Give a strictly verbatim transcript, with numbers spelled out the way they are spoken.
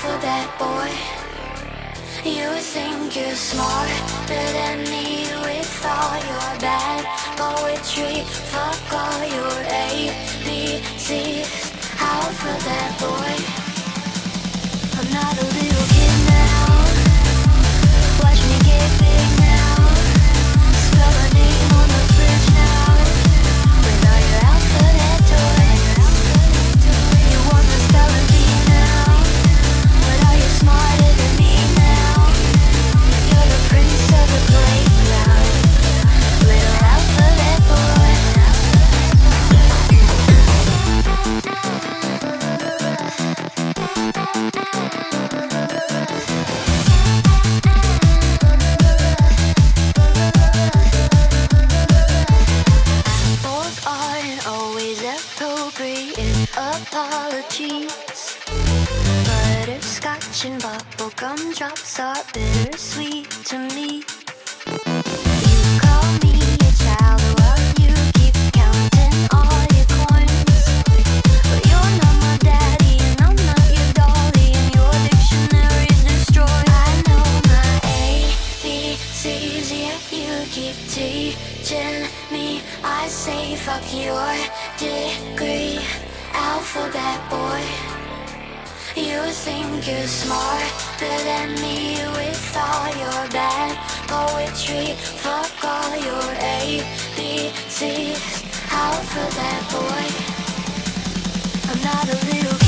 alphabet boy. You think you're smarter than me with all your bad poetry. Fuck all your A, B, C's, alphabet boy. I'm not a little kid now. Watch me get big now. Spell my name on the fridge now. With all your alphabet toys. You wanna spell a B now. But are you smarter than me now? You're the prince of the playground. Little alphabet boy. Apples aren't always appropriate apologies. Butterscotch and bubblegum drops are bittersweet to me. You call me a child while you keep counting all your coins. But you're not my daddy and I'm not your dolly, and your dictionary's destroyed. I know my A, B, C's, yeah, you keep teaching me. I say fuck your degree, alphabet boy. You think you're smarter than me with all your bad poetry. Fuck all your A, B, C's, alphabet boy. I'm not a little